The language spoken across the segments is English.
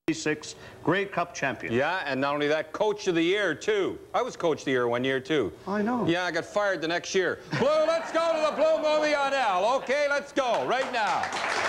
1986 Grey Cup champion. Yeah, and not only that, Coach of the Year, too. I was Coach of the Year one year, too. I know. Yeah, I got fired the next year. Blue, let's go to the Blue movie on Al. Okay, let's go right now.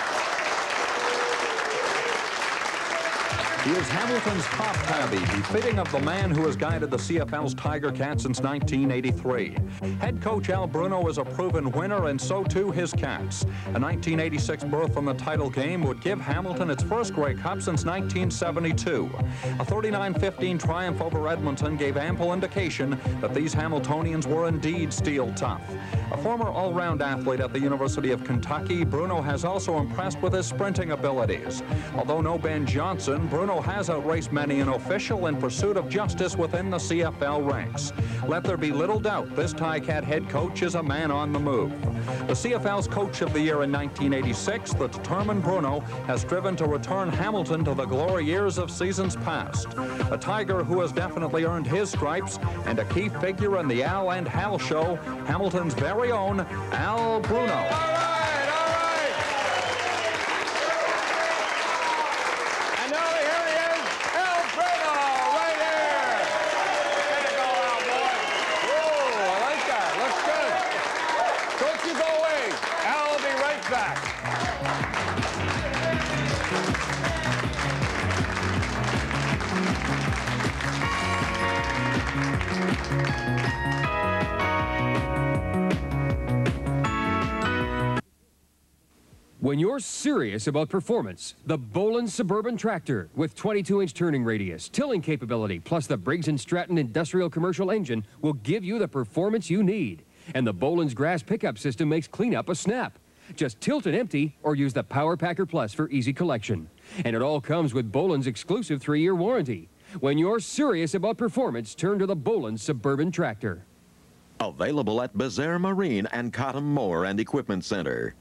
He is Hamilton's top tabby, befitting of the man who has guided the CFL's Tiger Cats since 1983. Head coach Al Bruno is a proven winner, and so too his Cats. A 1986 berth in the title game would give Hamilton its first Grey Cup since 1972. A 39-15 triumph over Edmonton gave ample indication that these Hamiltonians were indeed steel tough. A former all-round athlete at the University of Kentucky, Bruno has also impressed with his sprinting abilities. Although no Ben Johnson, Bruno has outraced many an official in pursuit of justice within the CFL ranks. Let there be little doubt this Ticat head coach is a man on the move. The CFL's Coach of the Year in 1986, the determined Bruno, has striven to return Hamilton to the glory years of seasons past. A Tiger who has definitely earned his stripes, and a key figure in the Al and Hal show, Hamilton's very own Al Bruno. When you're serious about performance, the Bolin Suburban Tractor with 22-inch turning radius, tilling capability, plus the Briggs & Stratton industrial commercial engine will give you the performance you need. And the Bolin's grass pickup system makes cleanup a snap. Just tilt and empty or use the Power Packer Plus for easy collection. And it all comes with Bolin's exclusive 3-year warranty. When you're serious about performance, turn to the Bolin Suburban Tractor. Available at Becerra Marine and Cotton Mower and Equipment Center.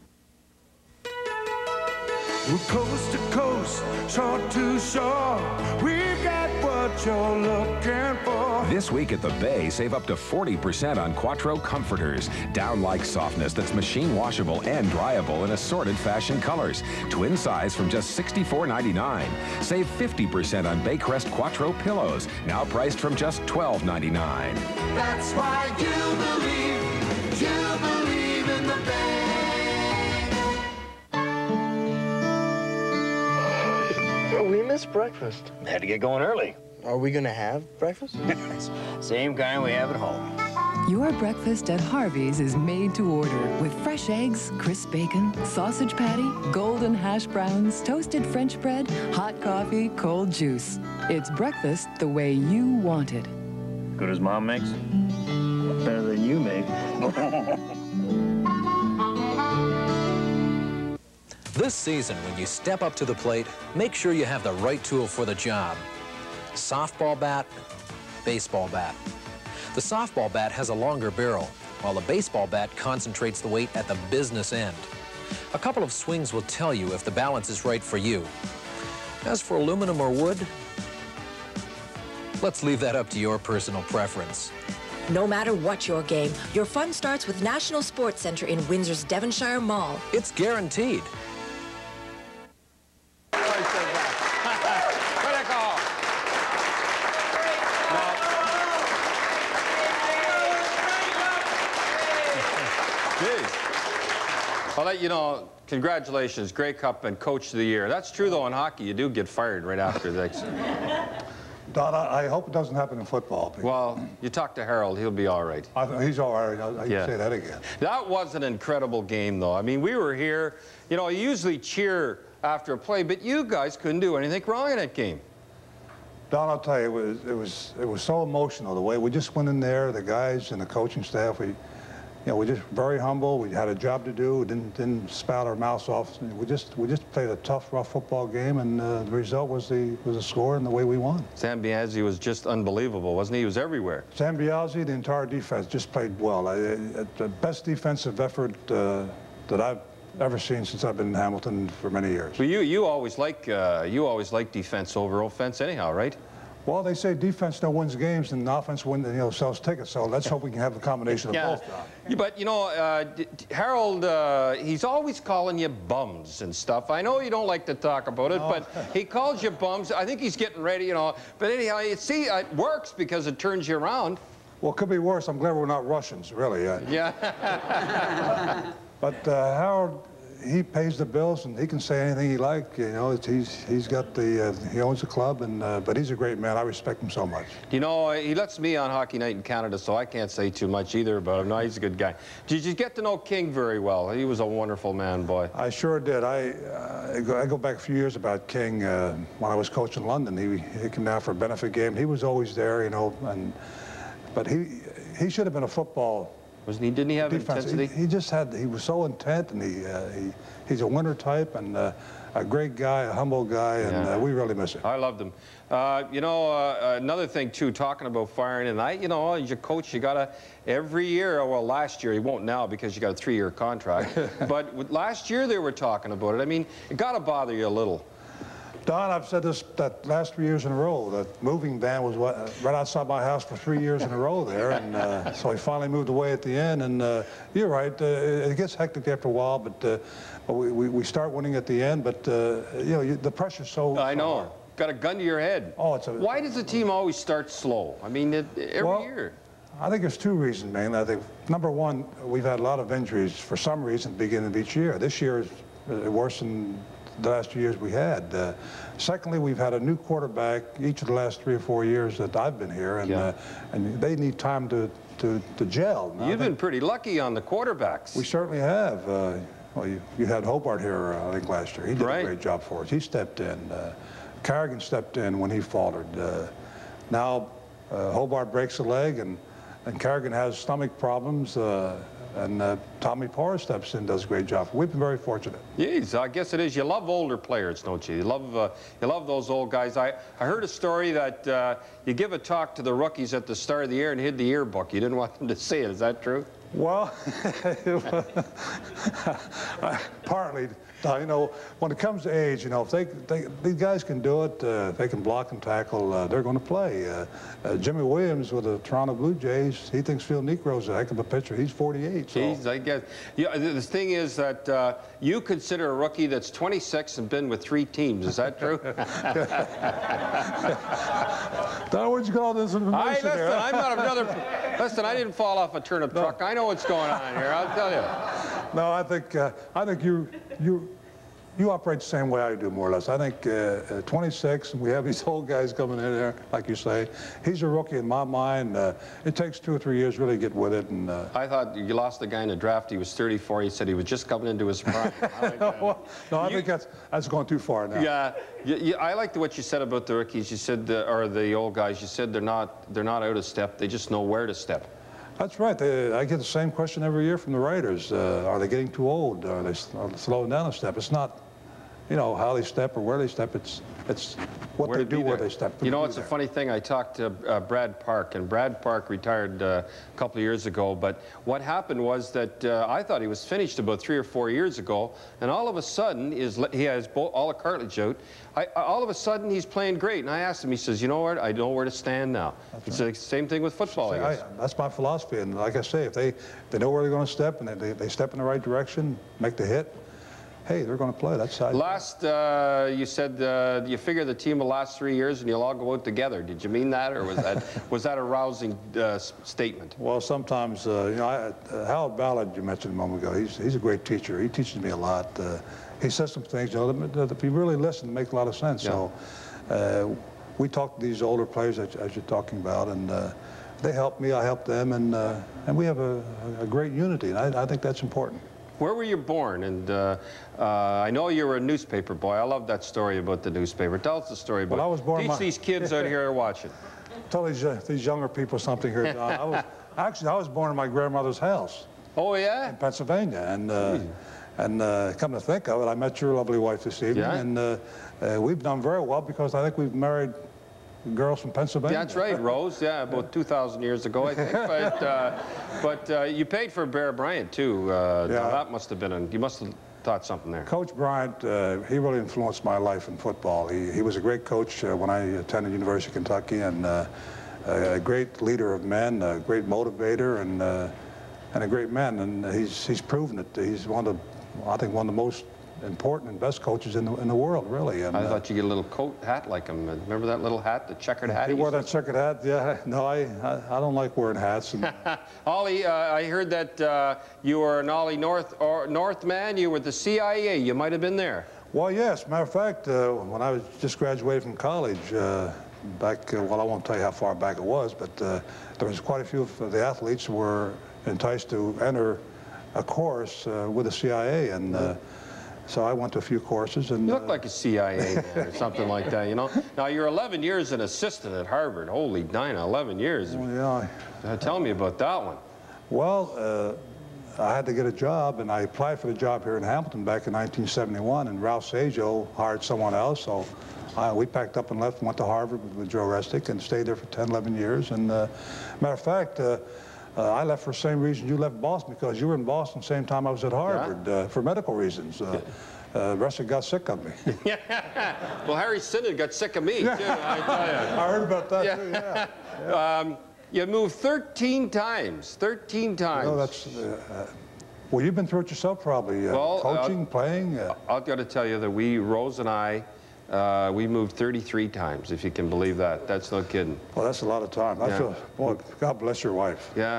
We're coast to coast, shore to shore. We've got what you're looking for. This week at the Bay, save up to 40% on Quattro comforters. Down-like softness that's machine washable and dryable in assorted fashion colors. Twin size from just $64.99. Save 50% on Baycrest Quattro pillows, now priced from just $12.99. That's why you believe in the Bay. We missed breakfast. Had to get going early. Are we gonna have breakfast? Same kind we have at home. Your breakfast at Harvey's is made to order with fresh eggs, crisp bacon, sausage patty, golden hash browns, toasted French bread, hot coffee, cold juice. It's breakfast the way you want it. Good as Mom makes? Better than you make. This season, when you step up to the plate, make sure you have the right tool for the job. Softball bat, baseball bat. The softball bat has a longer barrel, while the baseball bat concentrates the weight at the business end. A couple of swings will tell you if the balance is right for you. As for aluminum or wood, let's leave that up to your personal preference. No matter what your game, your fun starts with National Sports Centre in Windsor's Devonshire Mall. It's guaranteed. I'll let you know, congratulations, Grey Cup and Coach of the Year. That's true, though, in hockey. You do get fired right after this. Don, I hope it doesn't happen in football. Well, you talk to Harold, he'll be all right. He's all right. I can say that again. That was an incredible game, though. I mean, we were here. You know, I usually cheer after a play, but you guys couldn't do anything wrong in that game. Don, I'll tell you, it was so emotional, the way we just went in there, the guys and the coaching staff, we're just very humble. We had a job to do. Didn't spout our mouths off. We just played a tough, rough football game, and the result was the score and the way we won. Sam Biazzi was just unbelievable, wasn't he? He was everywhere. Sam Biazzi, the entire defense just played well. The best defensive effort that I've ever seen since I've been in Hamilton for many years. Well, you always like defense over offense, anyhow, right? Well, they say defense now wins games and offense sells tickets. So let's hope we can have a combination of both. Yeah, but, you know, Harold, he's always calling you bums and stuff. I know you don't like to talk about it, but he calls you bums. I think he's getting ready, you know. But anyhow, you see, it works because it turns you around. Well, it could be worse. I'm glad we're not Russians, really. Yeah. But Harold, he pays the bills and he can say anything he likes. You know, he's got the he owns the club, and but he's a great man. I respect him so much. You know, he lets me on Hockey Night in Canada, so I can't say too much either about him. No, he's a good guy. Did you get to know King very well? He was a wonderful man, boy. I sure did. I go back a few years about King. When I was coaching in London, he came down for a benefit game. He was always there, you know, but he should have been a football. Didn't he have intensity? He was so intent, and he's a winner type, and a great guy, a humble guy, and we really miss him. I loved him. You know, another thing too, talking about firing, and you know, as your coach, you gotta every year. Well, last year he won't now because you got a 3-year contract. But last year they were talking about it. I mean, it gotta bother you a little. Don, I've said this that last 3 years in a row. The moving van was right outside my house for 3 years in a row there, and so he finally moved away at the end. And you're right, it gets hectic after a while, but we start winning at the end. But you know, the pressure's so. I know. Hard. Got a gun to your head. Oh, why does the team always start slow? I mean, every year. I think there's 2 reasons mainly. I think number one, we've had a lot of injuries for some reason at the beginning of each year. This year is worse than the last 2 years we had. Secondly, we've had a new quarterback each of the last 3 or 4 years that I've been here, and they need time to gel. Now, you've been pretty lucky on the quarterbacks. We certainly have. Well, you had Hobart here, I think, last year. He did a great job for us. He stepped in. Carrigan stepped in when he faltered. Now Hobart breaks a leg, and Carrigan has stomach problems. And Tommy Parr steps in, does a great job. We've been very fortunate. Yes, I guess it is. You love older players, don't you? You love those old guys. I heard a story that you give a talk to the rookies at the start of the year and hid the yearbook. You didn't want them to see it. Is that true? Well, partly. You know, when it comes to age, you know, if these guys can do it, they can block and tackle, they're going to play. Jimmy Williams with the Toronto Blue Jays, he thinks Phil Necro's a heck of a pitcher. He's 48. So. I guess. Yeah, the thing is that you consider a rookie that's 26 and been with 3 teams. Is that true? Don, where'd you call this information here? I'm not another. Listen, I didn't fall off a turnip truck. I know what's going on here. I'll tell you. No, I think you operate the same way I do, more or less. I think 26, and we have these old guys coming in there, like you say. He's a rookie in my mind. It takes 2 or 3 years really to get with it. And I thought you lost the guy in the draft. He was 34. He said he was just coming into his prime. No, I think that's going too far now. Yeah, I liked what you said about the rookies. You said, or the old guys. You said they're not out of step. They just know where to step. That's right. I get the same question every year from the writers. Are they getting too old? Are they slowing down a step? It's not, you know, how they step or where they step. It's what they do where they step. You know, it's a funny thing. I talked to Brad Park, and Brad Park retired a couple of years ago. But what happened was that I thought he was finished about 3 or 4 years ago, and all of a sudden he has all the cartilage out. All of a sudden he's playing great, and I asked him. He says, "You know what? I know where to stand now." It's the same thing with football. I guess. That's my philosophy, and like I say, if they know where they're going to step and they step in the right direction, make the hit. Hey, they're going to play. That's how. Last, you said you figure the team will last 3 years and you'll all go out together. Did you mean that, or was that a rousing statement? Well, sometimes, you know, Howard Ballard, you mentioned a moment ago. He's a great teacher. He teaches me a lot. He says some things, you know, that if you really listen, make a lot of sense. Yeah. So we talk to these older players as you're talking about, and they help me, I help them, and we have a great unity, and I think that's important. Where were you born? And I know you were a newspaper boy. I love that story about the newspaper. Tell us the story about. Well, I was born. Teach these kids out here watching. Tell these younger people something here, Don. I was born in my grandmother's house. Oh yeah. In Pennsylvania, and come to think of it, I met your lovely wife this evening, and we've done very well because I think we've married girls from Pennsylvania. That's right, Rose. Yeah, about 2,000 years ago, I think. But you paid for Bear Bryant too. Now that must have been you must have taught something there. Coach Bryant, he really influenced my life in football. He was a great coach when I attended University of Kentucky, and a great leader of men, a great motivator, and a great man. And he's proven it. He's I think one of the most important and best coaches in the world, really. And, I thought you get a little coat hat like him. Remember that little hat, the checkered hat? He wore that checkered hat. Yeah. No, I don't like wearing hats. And Ollie, I heard that you were an Ollie North man. You were the CIA. You might have been there. Well, yes. Matter of fact, when I was just graduated from college, back, well, I won't tell you how far back it was, but there was quite a few of the athletes who were enticed to enter a course with the CIA, and so I went to a few courses. And you look like a CIA man or something like that, you know. Now, you're 11 years an assistant at Harvard. Holy Dinah, 11 years. Well, yeah. Tell me about that one. Well, I had to get a job, and I applied for the job here in Hamilton back in 1971, and Ralph Saggio hired someone else, so we packed up and left and went to Harvard with Joe Resnick and stayed there for 10, 11 years. And matter of fact, I left for the same reason you left Boston, because you were in Boston the same time I was at Harvard, for medical reasons. Resnick got sick of me. Well, Harry Sinden got sick of me, too, I tell you. I heard about that, too, yeah. You moved 13 times, 13 times. No, that's, well, you've been through it yourself, probably, coaching, playing. I've got to tell you that Rose and I, we moved 33 times, if you can believe that. That's no kidding. Well, that's a lot of time. I feel, boy, God bless your wife. Yeah,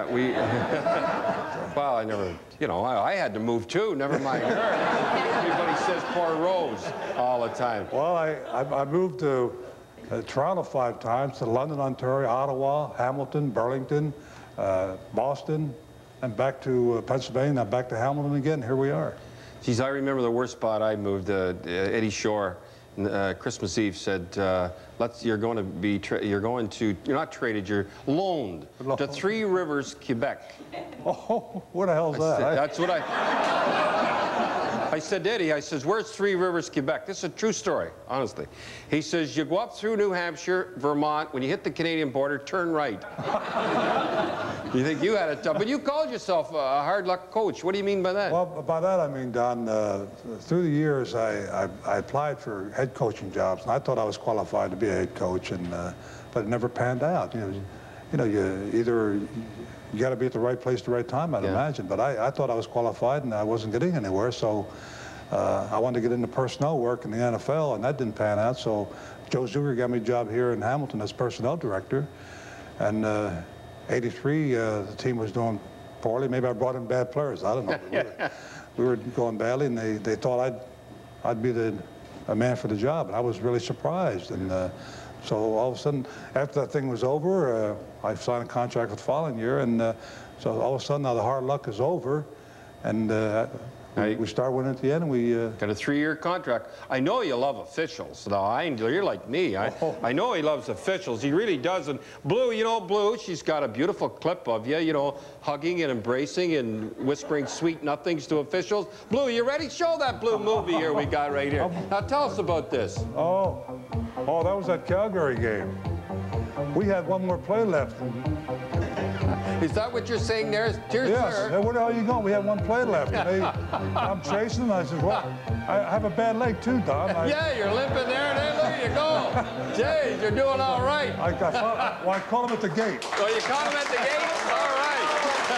well, I never, you know, I had to move too, never mind her. Everybody says poor Rose all the time. Well, I moved to Toronto 5 times, to London, Ontario, Ottawa, Hamilton, Burlington, Boston, and back to Pennsylvania, and back to Hamilton again. Here we are. Geez, I remember the worst spot I moved. Eddie Shore, Christmas Eve, said, you're not traded, you're loaned to 3 Rivers, Quebec. Oh, what the hell's that? That's what I said to Eddie, I says, where's 3 Rivers, Quebec? This is a true story, honestly. He says, you go up through New Hampshire, Vermont, when you hit the Canadian border, turn right. You think you had it tough, but you called yourself a hard luck coach. What do you mean by that? Well, by that I mean, Don, through the years, I applied for head coaching jobs, and I thought I was qualified to be a head coach, and but it never panned out. You got to be at the right place at the right time, I'd imagine. But I thought I was qualified, and I wasn't getting anywhere, so I wanted to get into personnel work in the NFL, and that didn't pan out. So Joe Zuger got me a job here in Hamilton as personnel director, and '83, the team was doing poorly. Maybe I brought in bad players. I don't know. We were going badly, and they thought I'd be a man for the job, and I was really surprised. And so all of a sudden, after that thing was over, I signed a contract for the following year, and so all of a sudden now the hard luck is over, and we start winning at the end, and we got a 3-year contract. I know you love officials. Now, you're like me. I know he loves officials. He really does. And Blue, you know, Blue, she's got a beautiful clip of you, you know, hugging and embracing and whispering sweet nothings to officials. Blue, you ready? Show that Blue movie here we got right here. Now, tell us about this. Oh, that was that Calgary game. We had one more play left. Is that what you're saying there? Cheers, yes. Sir. Where the hell are you going? We had one play left. And I'm chasing them. I said, well, I have a bad leg too, Don. Yeah, you're limping there, and then look at you go. Jeez, you're doing all right. I caught him at the gate. Oh, you caught him at the gate? All right.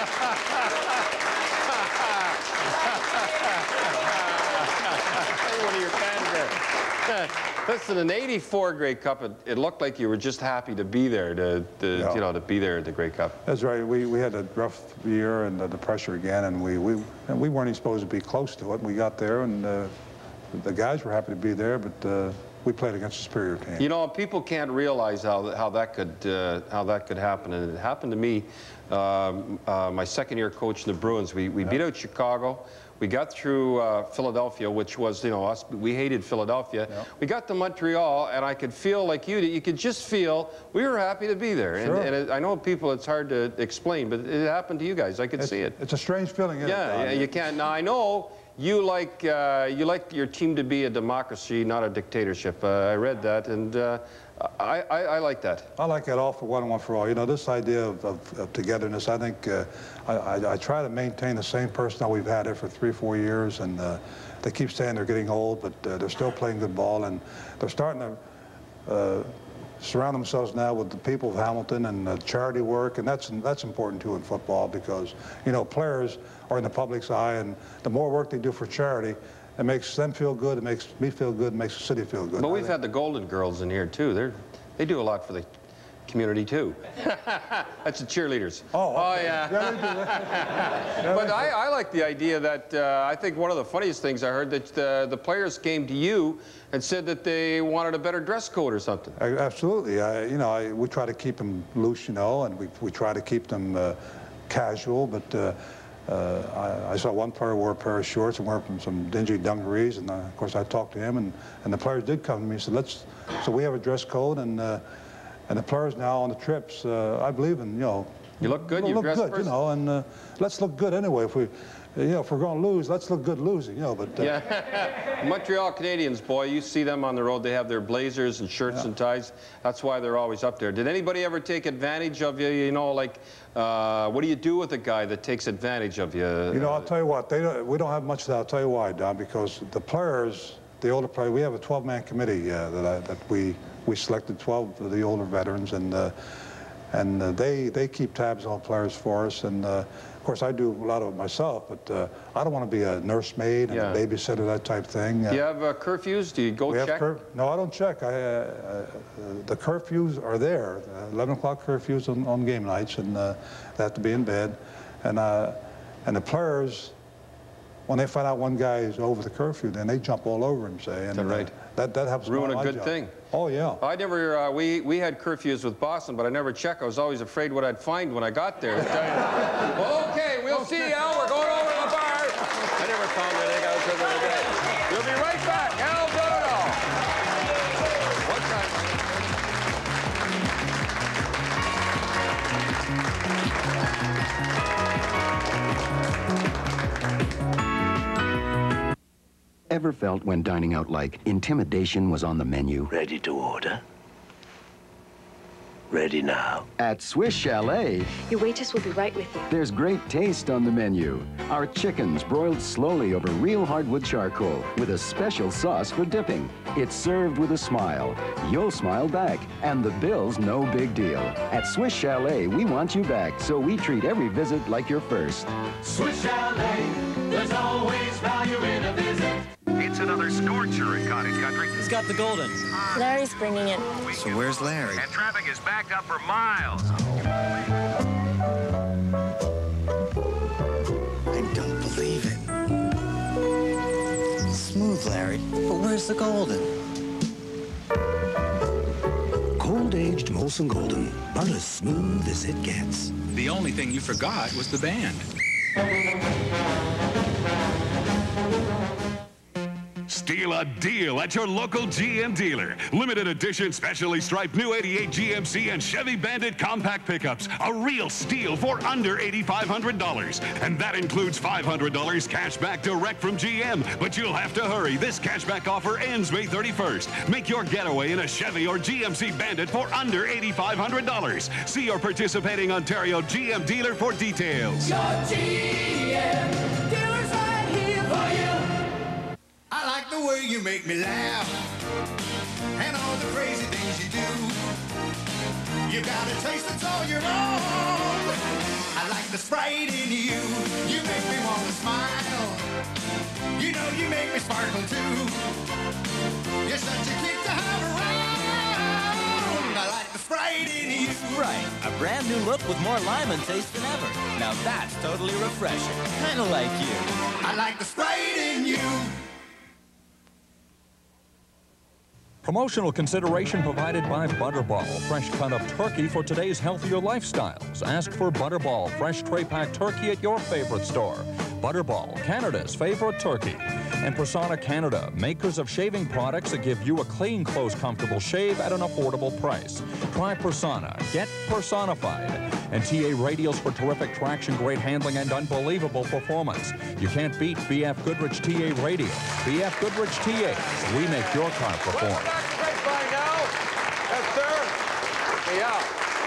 One of your fans there. Listen, in '84 Grey Cup, it looked like you were just happy to be there, you know, to be there at the Grey Cup. That's right. We had a rough year and the pressure again, and we weren't even supposed to be close to it. We got there, and the guys were happy to be there, but we played against a superior team. You know, people can't realize how that could happen, and it happened to me. My second year coaching the Bruins, we beat out Chicago. We got through Philadelphia, which was, you know, we hated Philadelphia. Yep. We got to Montreal, and I could feel like you could just feel we were happy to be there. Sure. And I know people, it's hard to explain, but it happened to you guys. I could see it. It's a strange feeling, isn't it? Yeah, you can't. Now, I know you like your team to be a democracy, not a dictatorship. I read that, and I like that. I like that all for one and one for all. You know, this idea of togetherness, I think I try to maintain the same personnel we've had there for 3-4 years, and they keep saying they're getting old, but they're still playing good ball, and they're starting to surround themselves now with the people of Hamilton and charity work, and that's important too in football, because, you know, players are in the public's eye, and the more work they do for charity, it makes them feel good, it makes me feel good, it makes the city feel good. But we've had the Golden Girls in here too. They do a lot for the community too. That's the cheerleaders. Oh, okay. Yeah. Yeah, they do. But I like the idea that I think one of the funniest things I heard, that the players came to you and said that they wanted a better dress code or something. Absolutely. You know, we try to keep them loose, you know, and we try to keep them casual, but I saw one player wore a pair of shorts and wear some dingy dungarees, and of course I talked to him, and the players did come to me and said, so we have a dress code, and the players now on the trips, I believe in, you know. You look good, you you look good, you know, and let's look good anyway. If we're going to lose, let's look good losing, you know, but... Yeah, Montreal Canadiens, boy, you see them on the road, they have their blazers and shirts and ties. That's why they're always up there. Did anybody ever take advantage of you, you know, like, what do you do with a guy that takes advantage of you? You know, I'll tell you what, we don't have much of that. I'll tell you why, Don, because the players, the older players, we have a 12-man committee that we selected 12 of the older veterans, and they keep tabs on players for us, and of course I do a lot of it myself, but I don't want to be a nursemaid and a babysitter, that type thing. Do you have curfews? Do you go check? No, I don't check. The curfews are there, 11 o'clock curfews on game nights, and they have to be in bed, and the players, when they find out one guy is over the curfew, then they jump all over him, say. And right. That helps ruin my a good job. thing. Oh, yeah. I never, we had curfews with Boston, but I never checked. I was always afraid what I'd find when I got there. Okay, we'll see you, Al. We're going over to the bar. I never found anything else the other day. We'll be right back. Al Bruno. What time? Ever felt when dining out like intimidation was on the menu? Ready to order? Ready now. At Swiss Chalet, your waitress will be right with you. There's great taste on the menu. Our chickens broiled slowly over real hardwood charcoal with a special sauce for dipping. It's served with a smile. You'll smile back, and the bill's no big deal. At Swiss Chalet, we want you back, so we treat every visit like your first. Swiss Chalet, there's always value in a visit. It's another scorcher in cottage country. He's got the golden. Larry's bringing it. So where's Larry? And traffic is backed up for miles. I don't believe it. Smooth, Larry, but where's the golden? Cold-aged Molson Golden, about as smooth as it gets. The only thing you forgot was the band. Steal a deal at your local GM dealer. Limited edition specially striped new 88 GMC and Chevy Bandit compact pickups. A real steal for under $8,500. And that includes $500 cash back direct from GM. But you'll have to hurry. This cashback offer ends May 31st. Make your getaway in a Chevy or GMC Bandit for under $8,500. See your participating Ontario GM dealer for details. Your GM dealer's right here for you. I like the way you make me laugh and all the crazy things you do. You got a taste that's all your own. I like the sprite in you. You make me want to smile. You know you make me sparkle too. You're such a kick to have around. I like the sprite in you. Sprite, a brand new look with more lemon taste than ever. Now that's totally refreshing. Kind of like you. I like the sprite in you. Promotional consideration provided by Butterball, fresh cut up turkey for today's healthier lifestyles. Ask for Butterball, fresh tray pack turkey at your favorite store. Butterball, Canada's favorite turkey. And Persona Canada, makers of shaving products that give you a clean, close, comfortable shave at an affordable price. Try Persona. Get personified. And TA Radials for terrific traction, great handling, and unbelievable performance. You can't beat BF Goodrich TA Radials. BF Goodrich TA. We make your car perform. Welcome back to Grapevine now. Yes, sir. Yeah.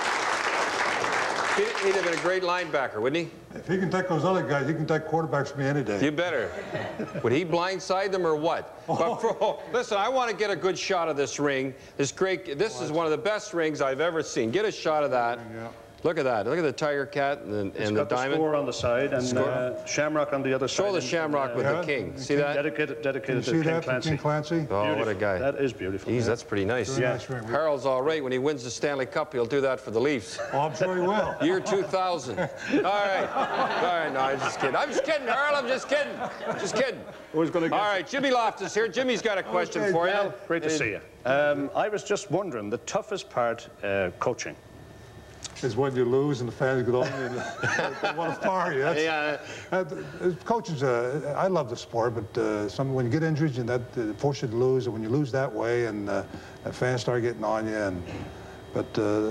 He'd have been a great linebacker, wouldn't he? If he can take those other guys, he can take quarterbacks from me any day. You better. Would he blindside them or what? But listen, I want to get a good shot of this ring. This is one of the best rings I've ever seen. Get a shot of that. Yeah. Look at that. Look at the tiger cat and the diamond. It's got the score on the side and shamrock on the other side. Show the shamrock with the king. See that? Dedicated to King Clancy. Oh, beautiful. what a guy. That is beautiful. Jeez, that's pretty nice. Very nice ring. Harold's all right. When he wins the Stanley Cup, he'll do that for the Leafs. Oh, I'm sure he will. Year 2000. All right. All right, no, I'm just kidding. I'm just kidding, Harold. I'm just kidding. Just kidding. Who's going to All right, Jimmy Loftus here. Jimmy's got a question for you. Great to see you. I was just wondering, the toughest part coaching is when you lose and the fans get on you and they want to fire you. Coaches, I love the sport, but when you get injuries and that force you to lose, and when you lose that way and fans start getting on you, but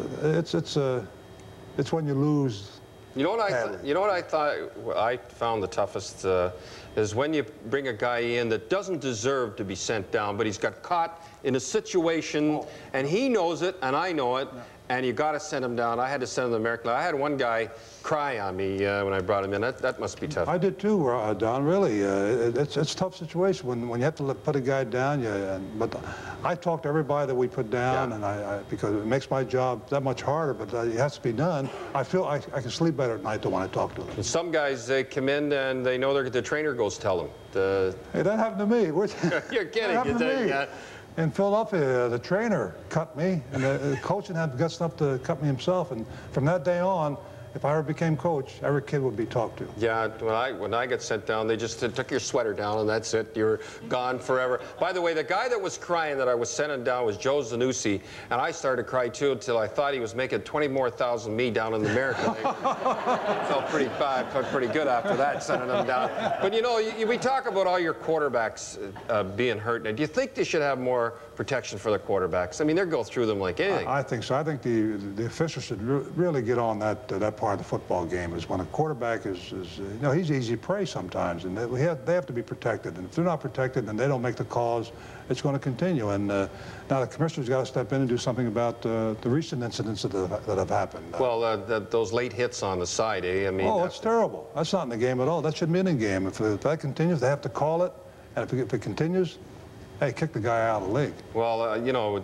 it's when you lose. You know what I thought I found the toughest is when you bring a guy in that doesn't deserve to be sent down, but he's got caught in a situation and he knows it and I know it. And you got to send him down. I had to send him to American. I had one guy cry on me when I brought him in. That must be tough. I did too, Don. Really, it's a tough situation when you have to put a guy down. But I talk to everybody that we put down, and because it makes my job that much harder. But it has to be done. I feel I can sleep better at night when I talk to them. And some guys, they come in and they know the trainer goes tell them. Hey, that happened to me. You're kidding. That happened to me. In Philadelphia, the trainer cut me, and the coach didn't have the guts enough to cut me himself. And from that day on, if I ever became coach, every kid would be talked to. Yeah, when I got sent down, they just took your sweater down, and that's it. You're gone forever. By the way, the guy that was crying that I was sending down was Joe Zanussi, and I started to cry too until I thought he was making 20 more thousand me down in America. Felt pretty bad, felt pretty good after that, sending them down. But you know, we talk about all your quarterbacks being hurt. Now, do you think they should have more protection for the quarterbacks? I mean, they'll go through them like anything. I think so. I think the officials should really get on that part of the football game. Is when a quarterback is you know, he's easy prey sometimes, and they have to be protected. And if they're not protected and they don't make the calls, it's going to continue. And now the commissioner's got to step in and do something about the recent incidents that have happened. Well, those late hits on the side, I mean. Oh, it's terrible. That's not in the game at all. That shouldn't be in the game. If that continues, they have to call it. And if it continues, hey, kick the guy out of the league. Well, you know,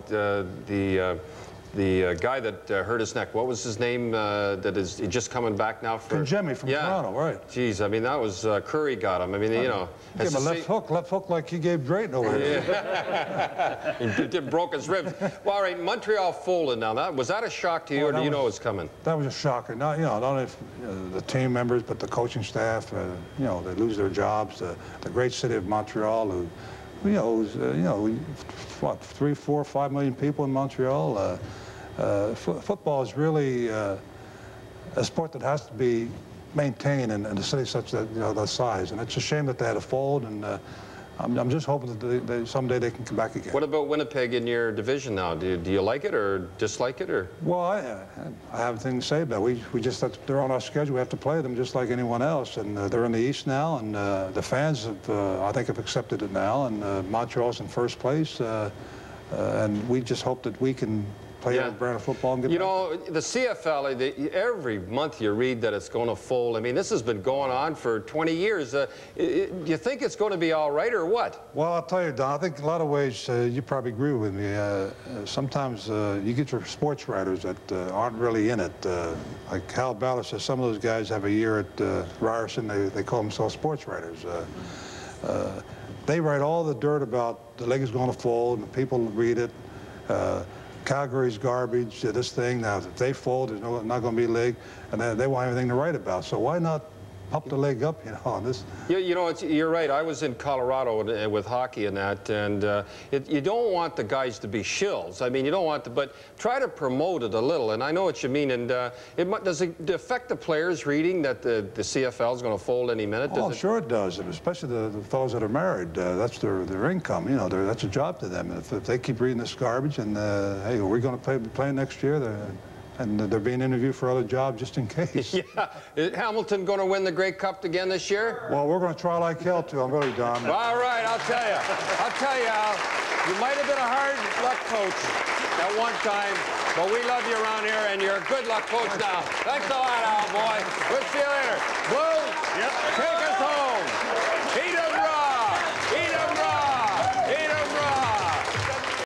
the guy that hurt his neck, what was his name? That is just coming back now for Jimmy from Toronto, right? Jeez, I mean that was Curry got him. I mean, you know, gave him a left hook like he gave Drayton over here. He broke his ribs. Well, all right, Montreal folded now. Was that a shock to you, or do you know it was coming? That was a shocker. Not, you know, not only the team members, but the coaching staff. You know, they lose their jobs. The great city of Montreal, who, you know, what, 3, 4, 5 million people in Montreal. Football is really a sport that has to be maintained in a city such that, you know, that size. And it's a shame that they had to fold. And I'm just hoping that someday they can come back again. What about Winnipeg in your division now? Do you like it or dislike it, or? Well, I have nothing to say about it. We just they're on our schedule. We have to play them just like anyone else. And they're in the East now, and the fans have, I think, have accepted it now. And Montreal's in first place, and we just hope that we can play our brand of football and get You know, the CFL, every month you read that it's going to fold. I mean, this has been going on for 20 years. Do you think it's going to be all right, or what? Well, I'll tell you, Don, I think in a lot of ways you probably agree with me. Sometimes you get your sports writers that aren't really in it. Like Hal Ballard says, some of those guys have a year at Ryerson. They call themselves sports writers. They write all the dirt about the league is going to fold, and people read it. Calgary's garbage, this thing. Now, if they fold, there's not going to be a league, and they won't have anything to write about. So why not pump the leg up, you know, on this. You know, you're right. I was in Colorado with hockey and that, and you don't want the guys to be shills. I mean, you don't want to, but try to promote it a little. And I know what you mean. And does it affect the players reading that the CFL is going to fold any minute? Oh, sure it does. Especially the fellows that are married. That's their income. You know, that's a job to them. If they keep reading this garbage, and hey, we're going to play next year. And they're being interviewed for other jobs just in case. Yeah. Is Hamilton going to win the Grey Cup again this year? Well, we're going to try like hell to. I'm really done. All right, I'll tell you, Al, you might have been a hard luck coach at one time, but we love you around here, and you're a good luck coach now. Thanks a lot, Al, boy. We'll see you later. Blue, take us home.